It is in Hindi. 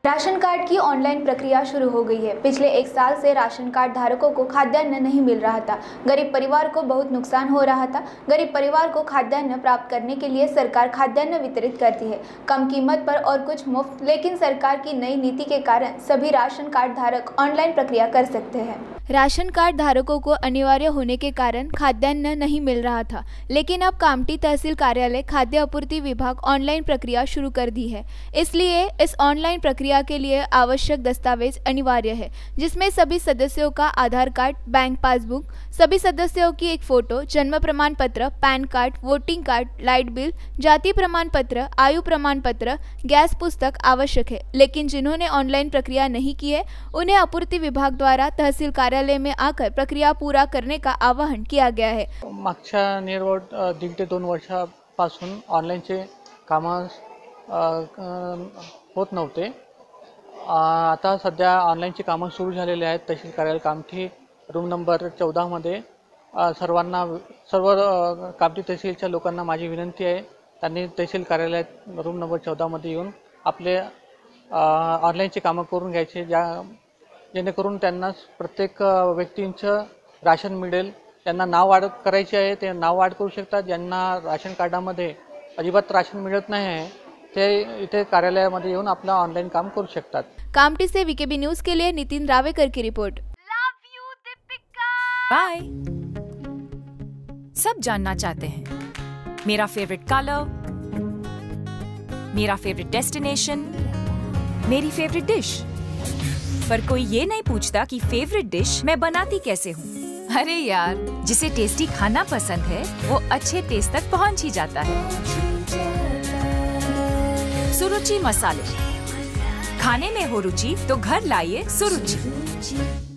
राशन कार्ड की ऑनलाइन प्रक्रिया शुरू हो गई है। पिछले 1 साल से राशन कार्ड धारकों को खाद्यान्न नहीं मिल रहा था। गरीब परिवार को बहुत नुकसान हो रहा था। गरीब परिवार को खाद्यान्न प्राप्त करने के लिए सरकार खाद्यान्न वितरित करती है, कम कीमत पर और कुछ मुफ्त। लेकिन सरकार की नई नीति के कारण सभी राशन कार्ड धारक ऑनलाइन प्रक्रिया कर सकते हैं। राशन कार्ड धारकों को अनिवार्य होने के कारण खाद्यान्न नहीं मिल रहा था, लेकिन अब कामठी तहसील कार्यालय खाद्य आपूर्ति विभाग ऑनलाइन प्रक्रिया शुरू कर दी है। इसलिए इस ऑनलाइन प्रक्रिया के लिए आवश्यक दस्तावेज अनिवार्य है, जिसमें सभी सदस्यों का आधार कार्ड, बैंक पासबुक, सभी सदस्यों की एक फोटो, जन्म प्रमाण पत्र, PAN card, voting card, light bill, जाति प्रमाण पत्र, आयु प्रमाण पत्र, गैस पुस्तक आवश्यक है। लेकिन जिन्होंने ऑनलाइन प्रक्रिया नहीं की है, उन्हें आपूर्ति विभाग द्वारा तहसील कार्यालय में आकर प्रक्रिया पूरा करने का आवाहन किया गया है। मागच्या निरवळ 1.5 ते 2 वर्षापासून ऑनलाईनचे कामं होत नव्हते। आता सध्या ऑनलाईनची कामं सुरू झालेली आहेत। तहसील कार्यालय कामठी रूम नंबर 14 मध्ये सर्व कामठी तहसीलच्या लोकांना माझी विनंती आहे, त्यांनी तहसील कार्यालयात रूम नंबर 14 मध्ये येऊन आपले ऑनलाईनची कामं करून घ्यायचे, जेणेकरून त्यांना प्रत्येक व्यक्तींचं राशन मिळेल। त्यांना नाव वाढ करायची आहे, ते नाव वाढ करू शकतात। ज्यांना राशन कार्डामध्ये अजिबात राशन मिळत नाही आहे, ते इथे कार्यालयामध्ये येऊन आपलं ऑनलाइन काम करू शकतात। कामठी से वीकेबी न्यूज़ के लिए नितिन रावेकर की report. Love you Deepika. Bye. सब जानना चाहते हैं मेरा फेवरेट कलर, मेरा फेवरेट डेस्टिनेशन, मेरी फेवरेट डिश, पर कोई ये नहीं पूछता कि फेवरेट डिश मैं बनाती कैसे हूँ। अरे यार, जिसे टेस्टी खाना पसंद है वो अच्छे टेस्ट तक पहुँच ही जाता है। सुरुचि मसाले, खाने में हो रुचि तो घर लाइए सुरुचि।